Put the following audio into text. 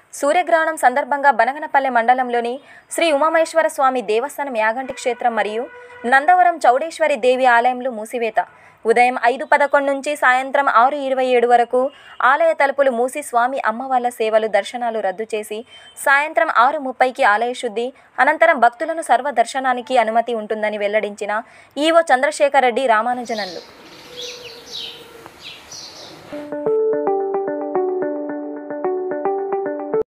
సూర్యగ్రహణం సందర్భంగా బనగనపల్లె మండలంలోని శ్రీ ఉమామహేశ్వర స్వామి దేవస్థానం యాగంటి క్షేత్రం మరియు నందవరం చౌడేశ్వరి దేవి ఆలయంలో మూసివేత. ఉదయం 5:11 నుంచి సాయంత్రం 6:27 వరకు ఆలయ తలుపులు మూసి స్వామి అమ్మవార్ల సేవలు దర్శనాలు రద్దు చేసి సాయంత్రం 6:30కి ఆలయ శుద్ధి అనంతరం భక్తులను సర్వ దర్శనానికి అనుమతి ఉంటుందని వెల్లడించిన ఈవో చంద్రశేఖర్ రెడ్డి రామానుజనన్లు.